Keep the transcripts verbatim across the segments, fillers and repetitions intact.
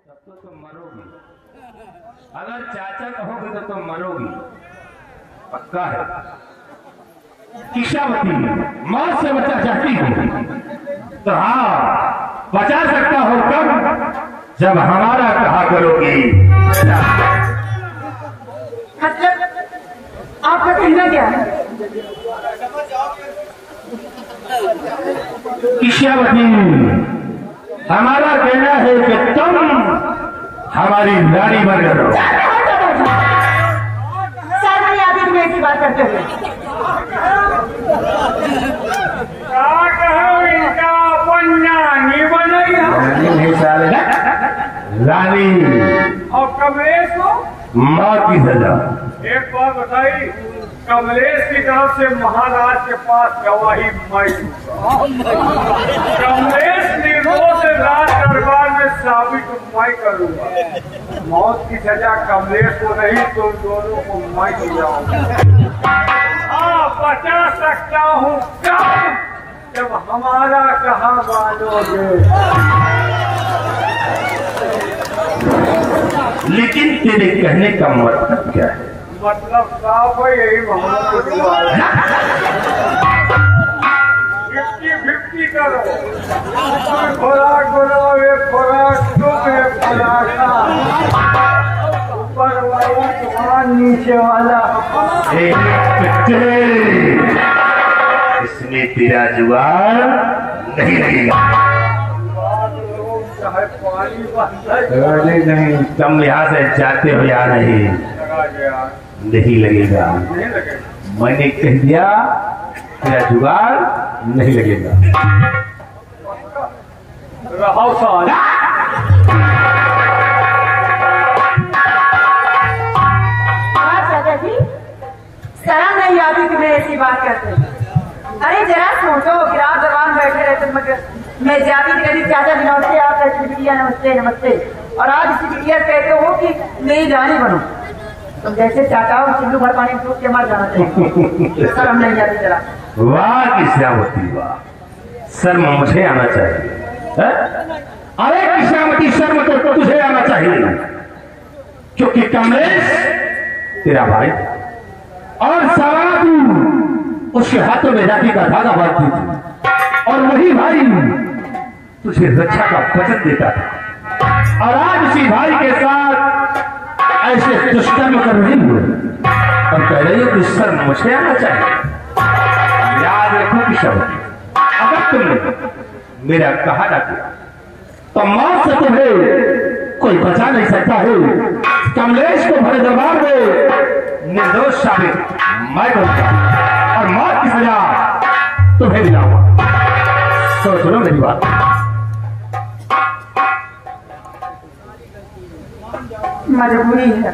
तब तो तुम मरोगी। अगर चाचा कहोगे तो तुम मरोगी, पक्का है। किशावती मौत से बचा चाहती हो तो हाँ बचा सकता हो कब, जब हमारा कहा करोगी। मतलब आपका कहना क्या है? किशावती हमारा कहना है कि तुम हमारी रानी बन करो। सारी आदमी में ऐसी बात करते हुए रानी नहीं साले, रानी और कमलेश को मौत की सजा। एक बात बताई, कमलेश की तरफ से महाराज के पास गवाही मैं कमलेश निर्दोष राज दरबार में साबित मैं करूंगा। मौत की सजा कमलेश को नहीं तो दोनों को मैं दिलाऊंगा। हाँ बचा सकता हूँ कब, जब हमारा कहा मानोगे। लेकिन तेरे कहने का मतलब क्या है? मतलब साफ है, यही मोहम्मद को दुआ है। फिफ्टी फिफ्टी करो, खुराक बनाओ, एक खुराक तुम, एक खुराक ऊपर वाला तुम्हारा, नीचे वाला। इसमें तेरा जुगाड़ नहीं लगेगा। चाहे पानी नहीं नहीं, तुम यहाँ से जाते हो या नहीं? नहीं लगेगा। नहीं लगेगा। मैंने कह दिया तेरा जुगाड़ नहीं लगेगा। रहो साल चाचा जी शर्म नहीं आती तुम्हें ऐसी बात करते? अरे जरा सोचो कि आप जवान बैठे रहते मगर मैं जाती कभी चाचा जी नमस्ते, आप कहते बिटिया नमस्ते नमस्ते, और आज इसी बिटिया कहते हो कि मेरी रानी बनो। तुम जैसे चाचा हो सिंधु भर पानी में के मर जाना चाहिए। शर्म नहीं आती जरा? वाह किशावती वाह, शर्म मुझे आना चाहिए। है? अरे किशावती शर्म तो तुझे आना चाहिए, क्योंकि कमलेश तेरा भाई और सारा तू उसके हाथों में राखी का धागा बांधती थी, और वही भाई तुझे रक्षा का वचन देता था, और आज उसी भाई के साथ ऐसे दुष्कर्म कर रही हो और कह रही हो कि शर्म मुझे आना चाहिए। याद रखो किशावती, अगर तुमने मेरा कहा ना किया तो मौत से तुम्हें कोई बचा नहीं सकता है। कमलेश को भरे दरबार में निर्दोष साबित मैं करूंगा और मौत की सजा तुम्हें दिलाऊंगा। तो सुनो मेरी बात। मजबूरी है,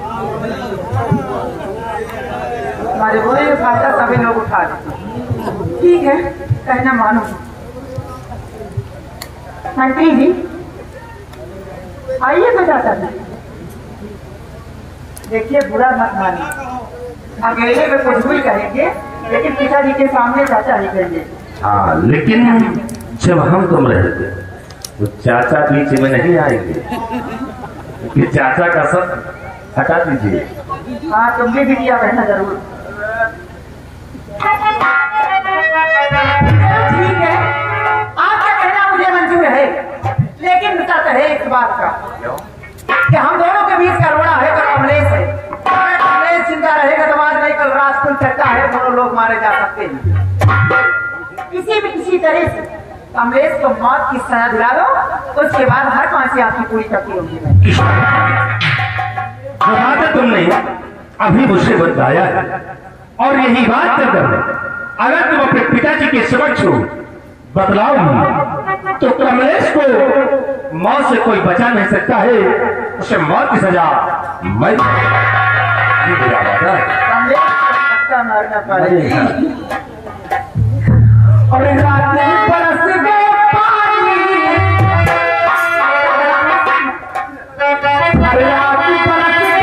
मजबूरी का फायदा सभी लोग उठा लेते। ठीक है, कहना मानो। मंत्री जी आइए तो चाचा जी, देखिए बुरा मत मानिए, अकेले में कुछ भी कहेंगे लेकिन पिताजी के सामने चाचा ही कहेंगे। हाँ, लेकिन जब हम तुम रहेंगे तो चाचा बीच में नहीं आएंगे, कि चाचा का सब हटा दीजिए। हाँ तुम भी बिटिया बहना जरूर। ठीक है, आपका कहना मुझे मंजूर है, लेकिन सच है इस बात का कि हम दोनों के बीच का रोड़ा है तो कमलेश है। अगर कमलेश जिंदा रहेगा तो आज नहीं कल रात खुल सकता है, दोनों लोग मारे जा सकते हैं। किसी भी किसी तरह से कमलेश को मौत की सजा दिला दो, उसके बाद हर फांसी आपकी पूरी करती होगी। बात तुमने अभी मुझसे बताया है, और यही बात कर अगर तुम अपने पिताजी के समक्ष बदलाव तो कमलेश को मौत से कोई बचा नहीं सकता है, उसे मौत की सजा मैं मरना पड़ेगा। और रात बरस गए पानी, रात बरस गए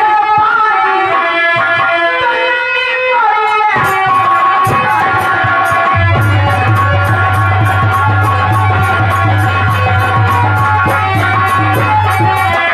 पानी,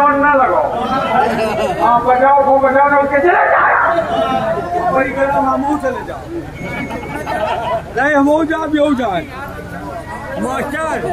जोड़ ना लगाओ। हाँ बजाओ वो बजाओ ना उसके चले जाओ। वही कहना हम चले जाओ। नहीं हम हो जाए भी हो जाए। मास्टर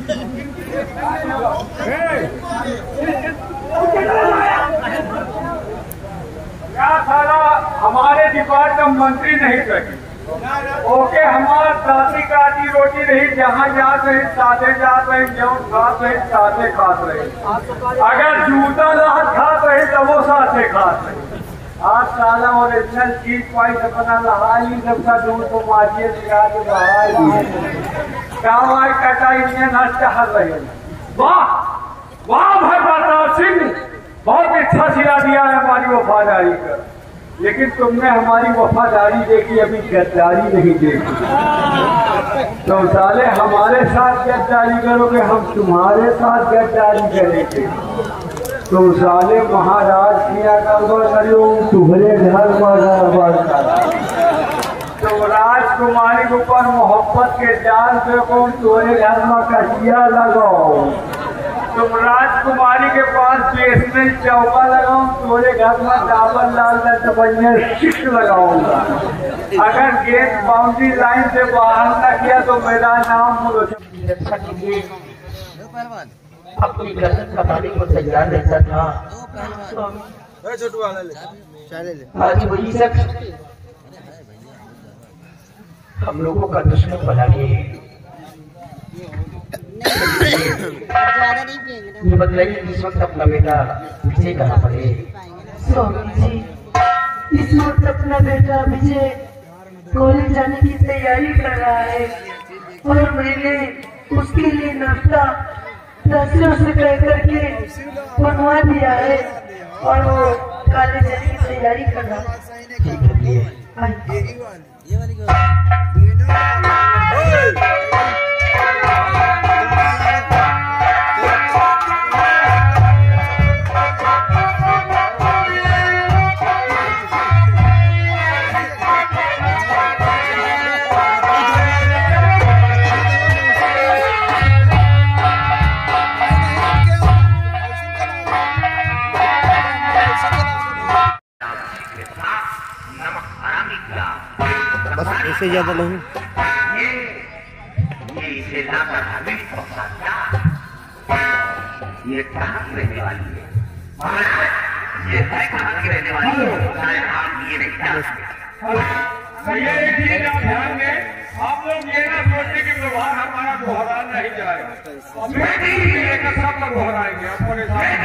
क्या सारा हमारे डिपार्टमेंट मंत्री नहीं सके ओके हमारा साथी काटी रोटी रही जहाँ जात रहे साथे जात रहे गेहूँ खात रहे साथे खात रहे अगर जूता लात खात रहे तो वो साथे खात रहे आज साला ओरिजिनल चीज पाई अपना लहाई सबका दूध को माचिए दिखा के बहाई गाँव कटाई चाह रहे वाह वाह भाई प्रताप सिंह बहुत अच्छा सिला दिया है हमारी वफादारी का लेकिन तुमने हमारी वफादारी देखी अभी गद्दारी नहीं देखी। तो साले हमारे साथ गद्दारी करोगे हम तुम्हारे साथ गद्दारी करेंगे। तो साले महाराज किया गड़बड़ करियो तुम्हारे घर पर गड़बड़ कर तो राजकुमारी के ऊपर मोहब्बत के जाल पे को तुम्हारे घर में कटिया लगाओ तुम राजकुमारी के पास बेसमेंट चौका लगाऊं तुम्हारे घर में डाबर लाल दबइया शिक्ष लगाऊंगा अगर गेट बाउंड्री लाइन से बाहर न किया तो मेरा नाम रक्षा कीजिए। अपनी गर्दन कटाने को तैयार रहता था आज वही शख्स हम लोगों का दुश्मन बना के ये बताइए इस वक्त अपना बेटा विजय कहाँ पड़े? स्वामी जी इस वक्त अपना बेटा विजय कॉलेज जाने की तैयारी कर रहा है और मैंने उसके लिए नाश्ता दसों से तय करके बनवा दिया है और वो कॉलेज जाने की तैयारी कर रहा है। बस इससे ज्यादा नहीं ये ये इसे लाकर हमें पहुंचा ये कहाँ की रहने वाली है ये है कहाँ की रहने वाली है आप ये नहीं जानते। ये एक चीज आप ध्यान दें आप लोग ये ना सोचते कि व्यवहार हमारा दोहरा नहीं जाएगा लेकर सब लोग दोहराएंगे अपने साथ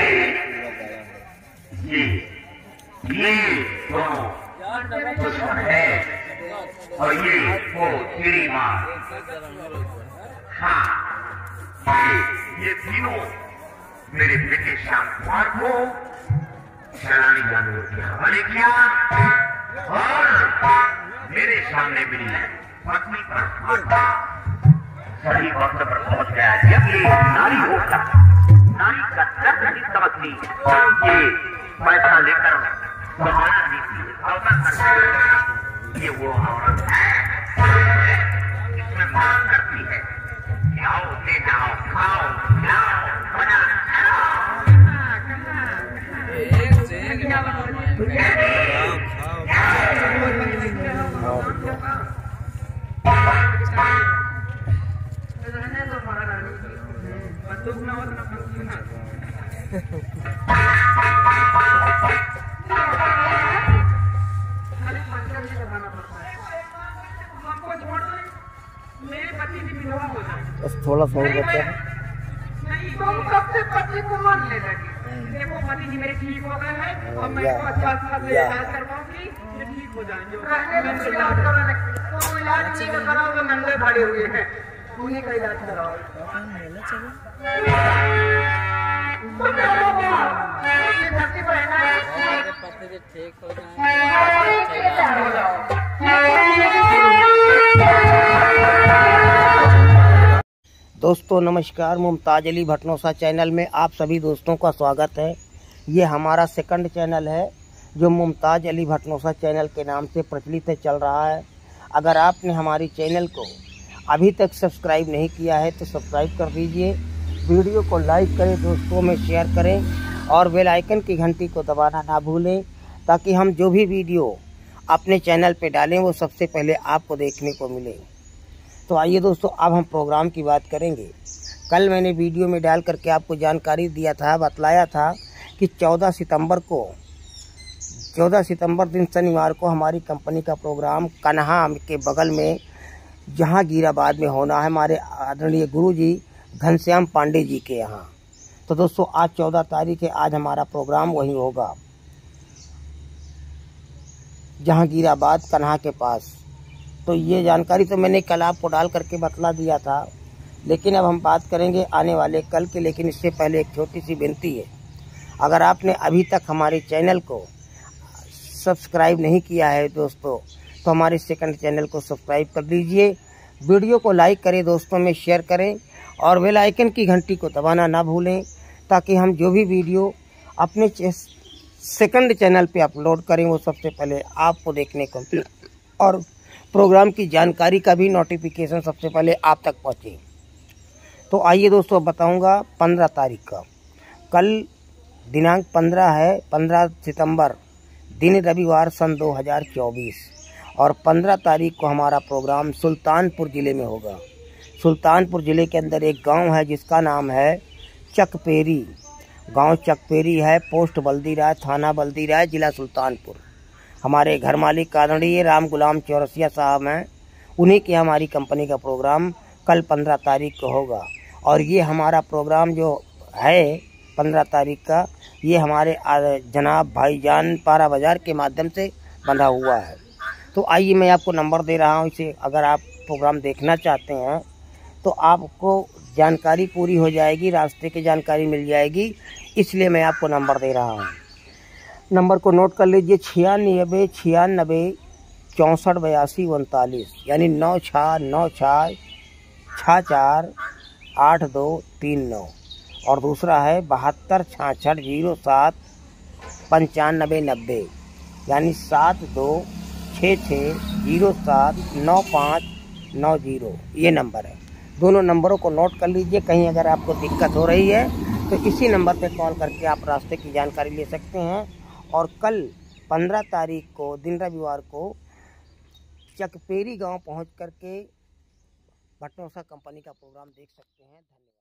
ये ये दोनों दुश्मन है और ये वो तेरी माँ हाँ ये ये तीनों मेरे बेटे श्याम कुमार को शरानी जानवर के हवाले किया और मेरे सामने मेरी पत्नी पर सही वक्त पर पहुंच गया जब ये नारी होता नारी का दर्द नहीं समझती ये पैसा लेकर सहारा देती है ये वो औरत है इसमें मांग करती है जाओ ले जाओ खाओ जाओ बना बस थोड़ा सा और बच्चा है तुम कब से पति को मान ले लगे देखो पति जी मेरे ठीक हो गए हैं और मैं इसको अच्छा अच्छा से इलाज करवाऊंगी ये ठीक हो जाएंगे रहने इलाज कराने तो इलाज नहीं कराओ तो नंगे भाड़े हुए हैं उन्हीं का इलाज कराओ ये धरती पर रहना है पति ठीक हो जाए दोस्तों नमस्कार, मुमताज अली भटनोसा चैनल में आप सभी दोस्तों का स्वागत है। ये हमारा सेकंड चैनल है जो मुमताज अली भटनोसा चैनल के नाम से प्रचलित है चल रहा है। अगर आपने हमारी चैनल को अभी तक सब्सक्राइब नहीं किया है तो सब्सक्राइब कर दीजिए, वीडियो को लाइक करें, दोस्तों में शेयर करें और बेल आइकन की घंटी को दबाना ना भूलें, ताकि हम जो भी वीडियो अपने चैनल पे डालें वो सबसे पहले आपको देखने को मिले। तो आइए दोस्तों, अब हम प्रोग्राम की बात करेंगे। कल मैंने वीडियो में डाल करके आपको जानकारी दिया था, बतलाया था कि चौदह सितंबर को चौदह सितंबर दिन शनिवार को हमारी कंपनी का प्रोग्राम कन्हा के बगल में जहांगीराबाद में होना है, हमारे आदरणीय गुरुजी घनश्याम पांडे जी के यहाँ। तो दोस्तों, आज चौदह तारीख है, आज हमारा प्रोग्राम वहीं होगा, जहांगीराबाद कन्हा के पास। तो ये जानकारी तो मैंने कल आपको डाल करके बतला दिया था, लेकिन अब हम बात करेंगे आने वाले कल के। लेकिन इससे पहले एक छोटी सी विनती है, अगर आपने अभी तक हमारे चैनल को सब्सक्राइब नहीं किया है दोस्तों, तो हमारे सेकंड चैनल को सब्सक्राइब कर लीजिए, वीडियो को लाइक करें, दोस्तों में शेयर करें और बेल आइकन की घंटी को दबाना ना भूलें, ताकि हम जो भी वीडियो अपने सेकंड चैनल पे अपलोड करें वो सबसे पहले आपको देखने को मिले और प्रोग्राम की जानकारी का भी नोटिफिकेशन सबसे पहले आप तक पहुँचे। तो आइए दोस्तों, बताऊंगा पंद्रह तारीख का, कल दिनांक पंद्रह है, पंद्रह सितंबर दिन रविवार सन दो हज़ार चौबीस, और पंद्रह तारीख को हमारा प्रोग्राम सुल्तानपुर ज़िले में होगा। सुल्तानपुर ज़िले के अंदर एक गांव है जिसका नाम है चकपेरी। गांव चकपेरी है, पोस्ट बल्दी राय, थाना बल्दी राय, जिला सुल्तानपुर। हमारे घर मालिक आदरणीय राम गुलाम चौरसिया साहब हैं, उन्हीं की हमारी कंपनी का प्रोग्राम कल पंद्रह तारीख को होगा। और ये हमारा प्रोग्राम जो है पंद्रह तारीख का, ये हमारे जनाब भाईजान पारा बाजार के माध्यम से बंधा हुआ है। तो आइए, मैं आपको नंबर दे रहा हूँ, इसे अगर आप प्रोग्राम देखना चाहते हैं तो आपको जानकारी पूरी हो जाएगी, रास्ते की जानकारी मिल जाएगी, इसलिए मैं आपको नंबर दे रहा हूँ। नंबर को नोट कर लीजिए, छियानबे छियानबे चौंसठ बयासी उनतालीस, यानी नौ छः नौ छः छः चार आठ दो तीन नौ। और दूसरा है बहत्तर छाछठ जीरो सात पंचानबे नब्बे, यानी सात दो छः छः जीरो सात नौ पाँच नौ जीरो, ये नंबर है। दोनों नंबरों को नोट कर लीजिए, कहीं अगर आपको दिक्कत हो रही है तो इसी नंबर पे कॉल करके आप रास्ते की जानकारी ले सकते हैं। और कल पंद्रह तारीख को दिन रविवार को चकपेरी गांव पहुंच करके भटनोसा कंपनी का प्रोग्राम देख सकते हैं। धन्यवाद।